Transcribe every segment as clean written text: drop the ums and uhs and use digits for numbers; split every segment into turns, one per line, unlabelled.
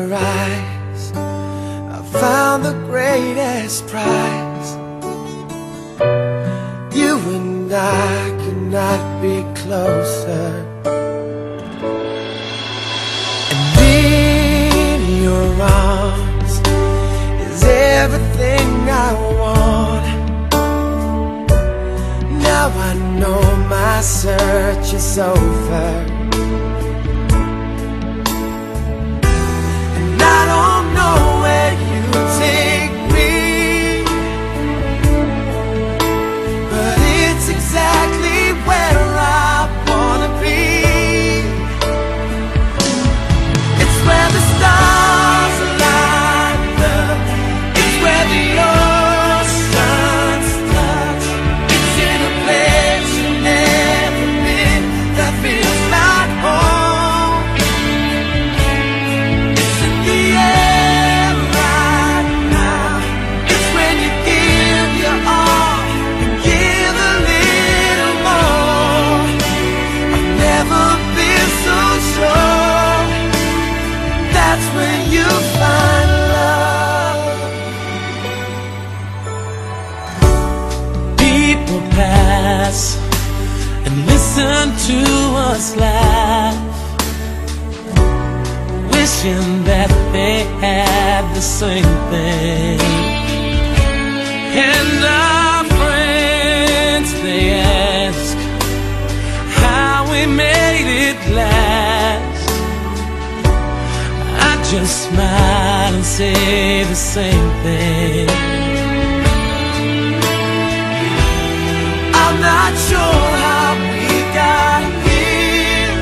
your eyes, I found the greatest prize. You and I could not be closer. And in your arms is everything I want. Now I know my search is over. And I don't know where you take me, but it's exactly where I wanna be. It's where the stars align up. It's where the oceans touch. It's in a place you've never been that feels like home. It's in the air right now. It's when you give your all and give a little more. I've never been so sure. That's when you find love.
People pass and listen to us laugh, wishing that they had the same thing. And our friends, they ask how we made it last. I just smile and say the same thing.
I'm not sure how we got here.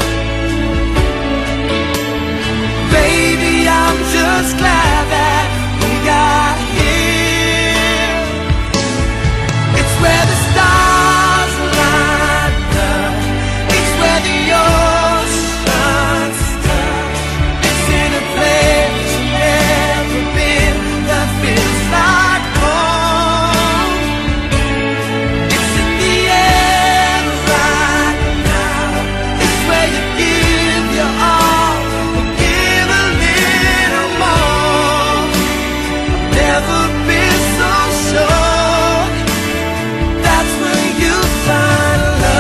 Baby, I'm just glad that we got here. It's where the stars line up. It's where the oceans touch. It's in a place you've never been that feels like home. It's in the air right now. It's where you give your all and give a little more. I've never been so sure. That's when you find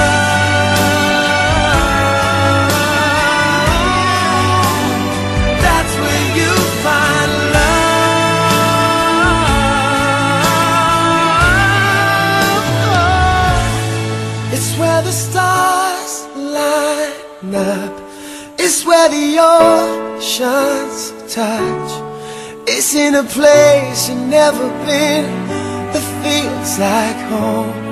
love. That's when you find love. It's where the stars line up. It's where the oceans touch. It's in a place you've never been that feels like home.